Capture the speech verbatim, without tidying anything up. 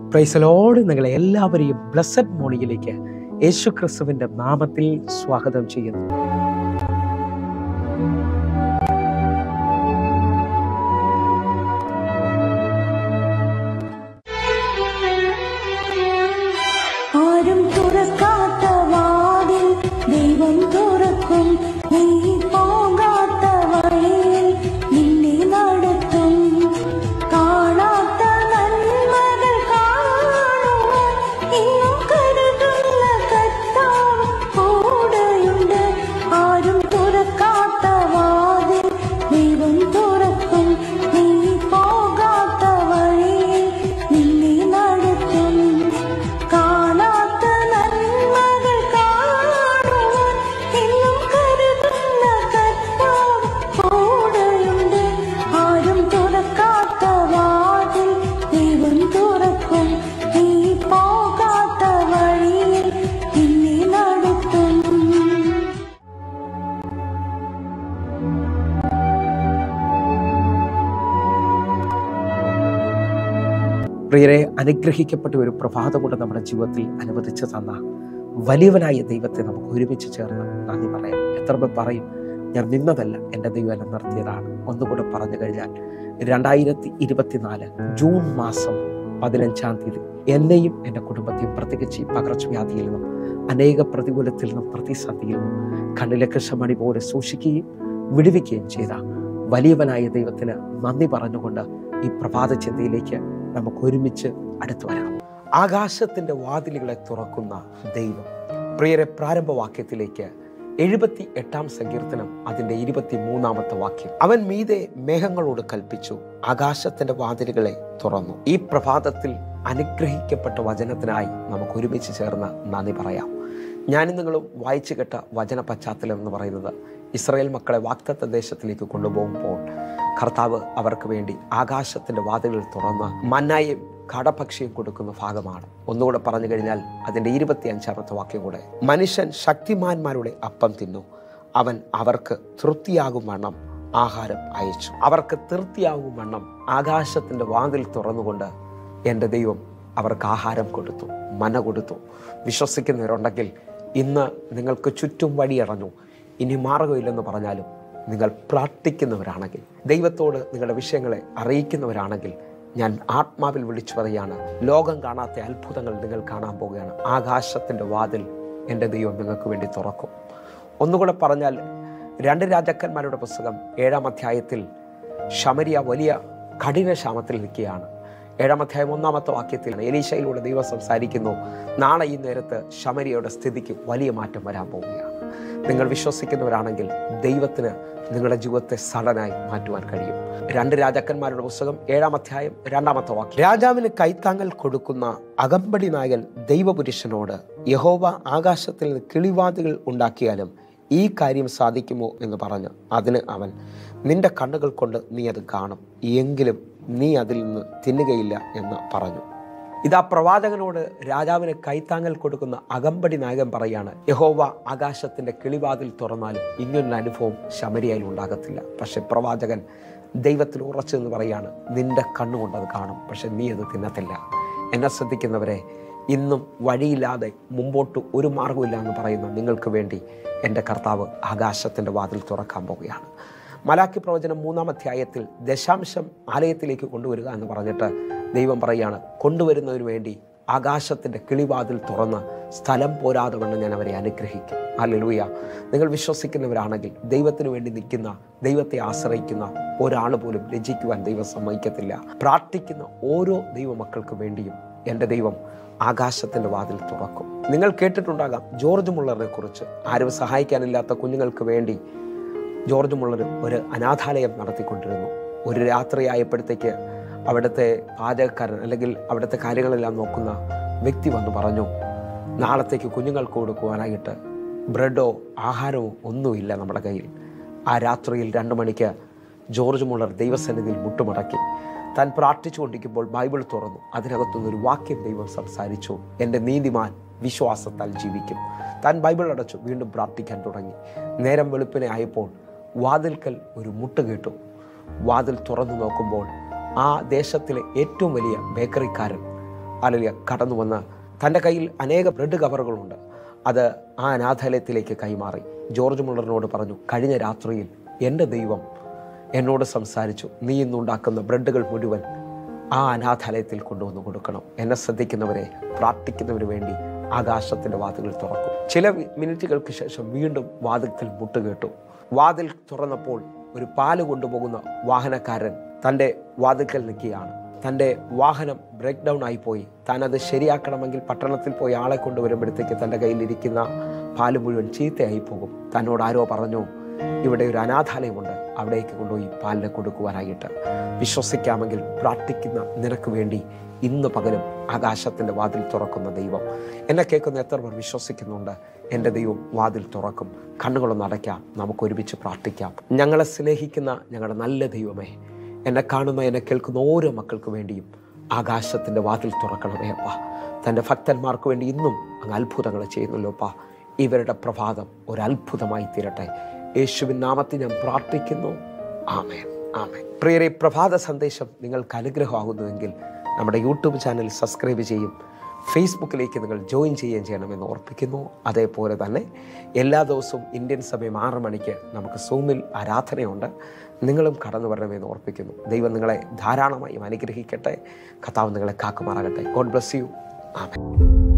Praise Lord. നിങ്ങളെ എല്ലാവരെയും blessed മോർണിംഗിലേക്ക് യേശു ക്രിസ്തുവിൻ്റെ നാമത്തിൽ സ്വാഗതം ചെയ്യുന്നു. ആരും തുറക്കാത്ത വാതിൽ ദൈവം തുറക്കും. നീ പോകാത്ത വഴിയിൽ നിന്നെ നടത്തും. കാണാത്ത നന്മകൾ കാണുവാൻ ഇന്നും കരുതുന്ന കർത്താവ് കൂടെയുണ്ട്. ആരും തുറക്കാത്ത വാതിൽ ദൈവം തുറക്കും. നീ പോകാത്ത വഴിയിൽ നിന്നെ നടത്തും. കാണാത്ത നന്മകൾ കാണുവാൻ ഇന്നും കരുതുന്ന കർത്താവ് കൂടെയുണ്ട്. ആരും തുറക്കാത്ത വാതിൽ ദൈവം തുറക്കും. നീ പോകാത്ത വഴിയിൽ നിന്നെ നടത്തും. പ്രിയരെ, അനുഗ്രഹിക്കപ്പെട്ട ഒരു പ്രഭാതം കൊണ്ട് നമ്മുടെ ജീവിതത്തിൽ അനുവദിച്ചു തന്ന വലിയവനായ ദൈവത്തെ നമുക്ക് ഒരുമിച്ച് ചേർന്ന് നന്ദി പറയാം. എത്ര പേർ പറയും, ഞാൻ നിന്നതല്ല, എൻ്റെ ദൈവം എന്നെ നിർത്തിയതാണ്. ഒന്നുകൂടെ പറഞ്ഞു കഴിഞ്ഞാൽ രണ്ടായിരത്തി ഇരുപത്തിനാല് ജൂൺ മാസം പതിനഞ്ചാം തീയതി എന്നെയും എൻ്റെ കുടുംബത്തെയും പ്രത്യേകിച്ച് ഈ പകർച്ചവ്യാധിയിൽ നിന്നും അനേക പ്രതികൂലത്തിൽ നിന്നും പ്രതിസന്ധിയിൽ നിന്നും കണ്ണിലെ കൃഷ്ണമണി പോലെ സൂക്ഷിക്കുകയും വിടുവിക്കുകയും ചെയ്ത വലിയവനായ ദൈവത്തിന് നന്ദി പറഞ്ഞുകൊണ്ട് ഈ പ്രഭാത ചിന്തയിലേക്ക് നമുക്ക് ഒരുമിച്ച് അടുത്തു വരാം. ആകാശത്തിൻ്റെ വാതിലുകളെ തുറക്കുന്ന ദൈവം. പ്രിയരെ, പ്രാരംഭവാക്യത്തിലേക്ക് എഴുപത്തി എട്ടാം സങ്കീർത്തനം അതിൻ്റെ ഇരുപത്തി മൂന്നാമത്തെ വാക്യം. അവൻ മീതെ മേഘങ്ങളോട് കൽപ്പിച്ചു, ആകാശത്തിൻ്റെ വാതിലുകളെ തുറന്നു. ഈ പ്രഭാതത്തിൽ അനുഗ്രഹിക്കപ്പെട്ട വചനത്തിനായി നമുക്ക് ഒരുമിച്ച് ചേർന്ന് നന്ദി പറയാം. ഞാനും നിങ്ങളും വായിച്ചു കേട്ട വചന പശ്ചാത്തലം എന്ന് പറയുന്നത് ഇസ്രായേൽ മക്കളെ വാഗ്ദത്ത ദേശത്തിലേക്ക് കൊണ്ടുപോകുമ്പോൾ കർത്താവ് അവർക്ക് വേണ്ടി ആകാശത്തിൻ്റെ വാതിലുകൾ തുറന്ന് മന്നായും കാടപക്ഷിയും കൊടുക്കുന്ന ഭാഗമാണ്. ഒന്നുകൂടെ പറഞ്ഞു കഴിഞ്ഞാൽ അതിൻ്റെ ഇരുപത്തി അഞ്ചാമത്തെ വാക്യം കൂടെ, മനുഷ്യൻ ശക്തിമാന്മാരുടെ അപ്പം തിന്നു, അവൻ അവർക്ക് തൃപ്തിയാകും വണ്ണം ആഹാരം അയച്ചു. അവർക്ക് തൃപ്തിയാകും വണ്ണം ആകാശത്തിൻ്റെ വാതിൽ തുറന്നുകൊണ്ട് എൻ്റെ ദൈവം അവർക്ക് ആഹാരം കൊടുത്തു, മന കൊടുത്തു. വിശ്വസിക്കുന്നവരുണ്ടെങ്കിൽ ഇന്ന് നിങ്ങൾക്ക് ചുറ്റും വഴിയറഞ്ഞു, ഇനി മാർഗമില്ലെന്ന് പറഞ്ഞാലും നിങ്ങൾ പ്രാർത്ഥിക്കുന്നവരാണെങ്കിൽ, ദൈവത്തോട് നിങ്ങളുടെ വിഷയങ്ങളെ അറിയിക്കുന്നവരാണെങ്കിൽ, ഞാൻ ആത്മാവിൽ വിളിച്ചു പറയുകയാണ്, ലോകം കാണാത്ത അത്ഭുതങ്ങൾ നിങ്ങൾ കാണാൻ പോവുകയാണ്. ആകാശത്തിൻ്റെ വാതിൽ എൻ്റെ ദൈവം നിങ്ങൾക്ക് വേണ്ടി തുറക്കും. ഒന്നുകൂടെ പറഞ്ഞാൽ, രണ്ട് രാജാക്കന്മാരുടെ പുസ്തകം ഏഴാം അധ്യായത്തിൽ ശമരിയ വലിയ കഠിന ക്ഷാമത്തിൽ നിൽക്കുകയാണ്. ഏഴാം അധ്യായം ഒന്നാമത്തെ വാക്യത്തിൽ എലീശയിലൂടെ ദൈവം സംസാരിക്കുന്നു, നാളെ ഈ നേരത്ത് ശമരിയയുടെ സ്ഥിതിക്ക് വലിയ മാറ്റം വരാൻ പോവുകയാണ്. നിങ്ങൾ വിശ്വസിക്കുന്നവരാണെങ്കിൽ ദൈവത്തിന് നിങ്ങളുടെ ജീവിതത്തെ സഡനായി മാറ്റുവാൻ കഴിയും. രണ്ട് രാജാക്കന്മാരുടെ പുസ്തകം ഏഴാം അധ്യായം രണ്ടാമത്തെ വാക്യം. രാജാവിന് കൈത്താങ്ങൽ കൊടുക്കുന്ന അകമ്പടി നായകൻ ദൈവപുരുഷനോട്, യഹോവ ആകാശത്തിൽ നിന്ന് കിളിവാതികൾ ഉണ്ടാക്കിയാലും ഈ കാര്യം സാധിക്കുമോ എന്ന് പറഞ്ഞു. അതിന് അവൻ, നിന്റെ കണ്ണുകൾ കൊണ്ട് നീ അത് കാണും, എങ്കിലും നീ അതിൽ നിന്ന് തിന്നുകയില്ല എന്ന് പറഞ്ഞു. ഇതാ പ്രവാചകനോട് രാജാവിന് കൈത്താങ്ങൽ കൊടുക്കുന്ന അകമ്പടി നായകൻ പറയാണ്, യഹോവ ആകാശത്തിൻ്റെ കിളിവാതിൽ തുറന്നാലും ഇങ്ങനൊരു അനുഭവം ശമരിയയിൽ ഉണ്ടാകത്തില്ല. പക്ഷെ പ്രവാചകൻ ദൈവത്തിൽ ഉറച്ചു എന്ന് പറയാണ്, നിന്റെ കണ്ണുകൊണ്ട് അത് കാണും, പക്ഷെ നീ അത് തിന്നത്തില്ല. എന്നെ ശ്രദ്ധിക്കുന്നവരെ, ഇന്നും വഴിയില്ലാതെ മുമ്പോട്ട് ഒരു മാർഗമില്ല എന്ന് പറയുന്ന നിങ്ങൾക്ക് വേണ്ടി എൻ്റെ കർത്താവ് ആകാശത്തിൻ്റെ വാതിൽ തുറക്കാൻ പോവുകയാണ്. മലാക്കി പ്രവചനം മൂന്നാം അധ്യായത്തിൽ ദശാംശം ആലയത്തിലേക്ക് കൊണ്ടുവരിക എന്ന് പറഞ്ഞിട്ട് ദൈവം പറയുകയാണ്, കൊണ്ടുവരുന്നതിന് വേണ്ടി ആകാശത്തിൻ്റെ കിളിവാതിൽ തുറന്ന് സ്ഥലം പോരാതെ വണ്ണം ഞാൻ അവരെ അനുഗ്രഹിക്കും. ഹല്ലേലൂയ. നിങ്ങൾ വിശ്വസിക്കുന്നവരാണെങ്കിൽ ദൈവത്തിന് വേണ്ടി നിൽക്കുന്ന, ദൈവത്തെ ആശ്രയിക്കുന്ന ഒരാൾ പോലും ലജ്ജിക്കുവാൻ ദൈവം സമ്മതിക്കത്തില്ല. പ്രാർത്ഥിക്കുന്ന ഓരോ ദൈവമക്കൾക്ക് വേണ്ടിയും എൻ്റെ ദൈവം ആകാശത്തിൻ്റെ വാതിൽ തുറക്കും. നിങ്ങൾ കേട്ടിട്ടുണ്ടാകാം ജോർജ് മുള്ളറിനെ കുറിച്ച്. ആരും സഹായിക്കാനില്ലാത്ത കുഞ്ഞുങ്ങൾക്ക് വേണ്ടി ജോർജ് മുള്ളർ ഒരു അനാഥാലയം നടത്തിക്കൊണ്ടിരുന്നു. ഒരു രാത്രിയായപ്പോഴത്തേക്ക് അവിടുത്തെ പാചകക്കാരൻ അല്ലെങ്കിൽ അവിടുത്തെ കാര്യങ്ങളെല്ലാം നോക്കുന്ന വ്യക്തി വന്ന് പറഞ്ഞു, നാളത്തേക്ക് കുഞ്ഞുങ്ങൾക്ക് കൊടുക്കുവാനായിട്ട് ബ്രെഡോ ആഹാരമോ ഒന്നുമില്ല നമ്മുടെ കയ്യിൽ. ആ രാത്രിയിൽ രണ്ട് മണിക്ക് ജോർജ് മുള്ളർ ദൈവസന്നിധിയിൽ മുട്ടുമടക്കി താൻ പ്രാർത്ഥിച്ചുകൊണ്ടിരിക്കുമ്പോൾ ബൈബിൾ തുറന്നു. അതിനകത്തുനിന്നൊരു വാക്യം ദൈവം സംസാരിച്ചു, എൻ്റെ നീതിമാൻ വിശ്വാസത്താൽ ജീവിക്കും. താൻ ബൈബിൾ അടച്ചു, വീണ്ടും പ്രാർത്ഥിക്കാൻ തുടങ്ങി. നേരം വെളുപ്പിനെ ആയപ്പോൾ വാതിൽക്കൽ ഒരു മുട്ട് കേട്ടു. വാതിൽ തുറന്നു നോക്കുമ്പോൾ ആ ദേശത്തിലെ ഏറ്റവും വലിയ ബേക്കറിക്കാരൻ അല്ലെങ്കിൽ കടന്നു വന്ന് തൻ്റെ കയ്യിൽ അനേക ബ്രെഡ് കവറുകളുണ്ട്, അത് ആ അനാഥാലയത്തിലേക്ക് കൈമാറി ജോർജ് മുള്ളറിനോട് പറഞ്ഞു, കഴിഞ്ഞ രാത്രിയിൽ എൻ്റെ ദൈവം എന്നോട് സംസാരിച്ചു, നീ ഇന്നുണ്ടാക്കുന്ന ബ്രെഡുകൾ മുഴുവൻ ആ അനാഥാലയത്തിൽ കൊണ്ടുവന്ന് കൊടുക്കണം. എന്നെ ശ്രദ്ധിക്കുന്നവരെ, പ്രാർത്ഥിക്കുന്നവന് വേണ്ടി ആകാശത്തിൻ്റെ വാതിലുകൾ തുറക്കും. ചില മിനിറ്റുകൾക്ക് ശേഷം വീണ്ടും വാതിൽക്കൽ മുട്ടുകേട്ടു. വാതിൽ തുറന്നപ്പോൾ ഒരു പാല് കൊണ്ടുപോകുന്ന വാഹനക്കാരൻ തൻ്റെ വാതിൽക്കൽ നിൽക്കുകയാണ്. തൻ്റെ വാഹനം ബ്രേക്ക് ഡൗൺ ആയിപ്പോയി. താൻ അത് ശരിയാക്കണമെങ്കിൽ പട്ടണത്തിൽ പോയി ആളെ കൊണ്ടുവരുമ്പോഴത്തേക്ക് തൻ്റെ കയ്യിലിരിക്കുന്ന പാല് മുഴുവൻ ചീത്തയായി പോകും. തന്നോട് ആരോ പറഞ്ഞു, ഇവിടെ ഒരു അനാഥാലയമുണ്ട്, അവിടേക്ക് കൊണ്ടുപോയി പാലിനെ കൊടുക്കുവാനായിട്ട്. വിശ്വസിക്കാമെങ്കിൽ പ്രാർത്ഥിക്കുന്ന നിനക്ക് വേണ്ടി ഇന്ന് പകലും ആകാശത്തിൻ്റെ വാതിൽ തുറക്കുന്ന ദൈവം. എന്നെ കേൾക്കുന്ന എത്ര പേർ വിശ്വസിക്കുന്നുണ്ട്? എൻ്റെ ദൈവം വാതിൽ തുറക്കും. കണ്ണുകളൊന്ന് അടയ്ക്കാം, നമുക്ക് ഒരുമിച്ച് പ്രാർത്ഥിക്കാം. ഞങ്ങളെ സ്നേഹിക്കുന്ന ഞങ്ങളുടെ നല്ല ദൈവമേ, എന്നെ കാണുന്ന എന്നെ കേൾക്കുന്ന ഓരോ മക്കൾക്ക് വേണ്ടിയും ആകാശത്തിൻ്റെ വാതിൽ തുറക്കണമേ അപ്പാ. തൻ്റെ ഭക്തന്മാർക്ക് വേണ്ടി ഇന്നും അങ്ങ് അത്ഭുതങ്ങൾ ചെയ്യുന്നല്ലോ അപ്പാ. ഇവരുടെ പ്രഭാതം ഒരു അത്ഭുതമായി തീരട്ടെ. യേശുവിൻ നാമത്തിൽ ഞാൻ പ്രാർത്ഥിക്കുന്നു. ആമേൻ, ആമേൻ. പ്രിയരെ, പ്രഭാത സന്ദേശം നിങ്ങൾക്ക് അനുഗ്രഹമാകുന്നുവെങ്കിൽ നമ്മുടെ യൂട്യൂബ് ചാനൽ സബ്സ്ക്രൈബ് ചെയ്യും, ഫേസ്ബുക്കിലേക്ക് നിങ്ങൾ ജോയിൻ ചെയ്യുകയും ചെയ്യണമെന്ന് ഓർപ്പിക്കുന്നു. അതേപോലെ തന്നെ എല്ലാ ദിവസവും ഇന്ത്യൻ സമയം ആറ് മണിക്ക് നമുക്ക് സൂമിൽ ആരാധനയുണ്ട്. നിങ്ങളും കടന്നു വരണമെന്ന് ഓർപ്പിക്കുന്നു. ദൈവം നിങ്ങളെ ധാരാളമായും അനുഗ്രഹിക്കട്ടെ. കർത്താവ് നിങ്ങളെ കാക്കുമാറാകട്ടെ. God bless you. ആമേൻ.